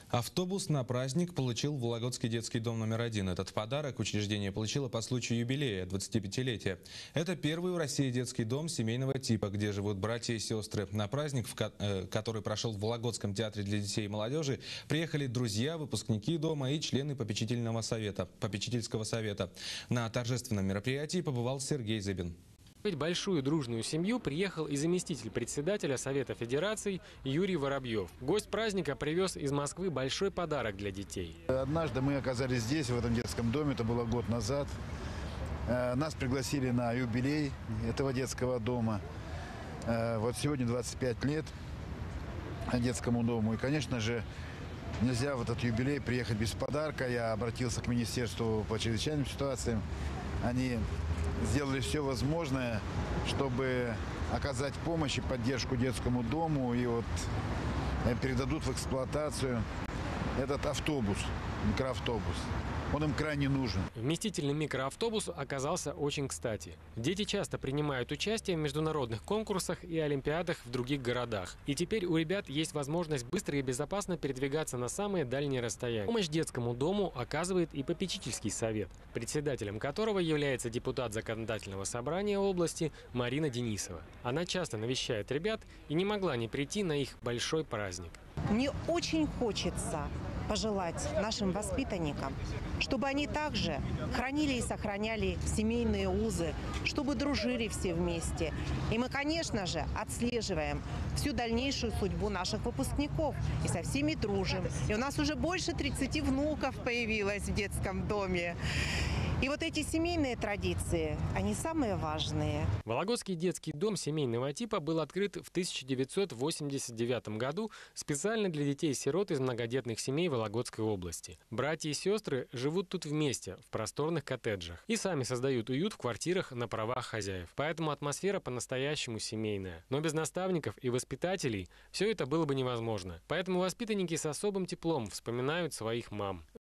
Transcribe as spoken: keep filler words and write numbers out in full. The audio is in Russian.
Автобус на праздник получил Вологодский детский дом номер один. Этот подарок учреждение получило по случаю юбилея двадцатипятилетия. Это первый в России детский дом семейного типа, где живут братья и сестры. На праздник, который прошел в Вологодском театре для детей и молодежи, приехали друзья, выпускники дома и члены попечительного совета, попечительского совета. На торжественном мероприятии побывал Сергей Зыбин. В большую дружную семью приехал и заместитель председателя Совета Федераций Юрий Воробьев. Гость праздника привез из Москвы большой подарок для детей. Однажды мы оказались здесь, в этом детском доме, это было год назад. Нас пригласили на юбилей этого детского дома. Вот сегодня двадцать пять лет детскому дому. И, конечно же, нельзя в этот юбилей приехать без подарка. Я обратился к Министерству по чрезвычайным ситуациям. Они сделали все возможное, чтобы оказать помощь и поддержку детскому дому. И вот передадут в эксплуатацию этот автобус, микроавтобус. Он им крайне нужен. Вместительный микроавтобус оказался очень кстати. Дети часто принимают участие в международных конкурсах и олимпиадах в других городах. И теперь у ребят есть возможность быстро и безопасно передвигаться на самые дальние расстояния. Помощь детскому дому оказывает и попечительский совет, председателем которого является депутат законодательного собрания области Марина Денисова. Она часто навещает ребят и не могла не прийти на их большой праздник. Мне очень хочется пожелать нашим воспитанникам, чтобы они также хранили и сохраняли семейные узы, чтобы дружили все вместе. И мы, конечно же, отслеживаем всю дальнейшую судьбу наших выпускников и со всеми дружим. И у нас уже больше тридцати внуков появилось в детском доме. И вот эти семейные традиции, они самые важные. Вологодский детский дом семейного типа был открыт в тысяча девятьсот восемьдесят девятом году специально для детей-сирот из многодетных семей Вологодской области. Братья и сестры живут тут вместе, в просторных коттеджах. И сами создают уют в квартирах на правах хозяев. Поэтому атмосфера по-настоящему семейная. Но без наставников и воспитателей все это было бы невозможно. Поэтому воспитанники с особым теплом вспоминают своих мам.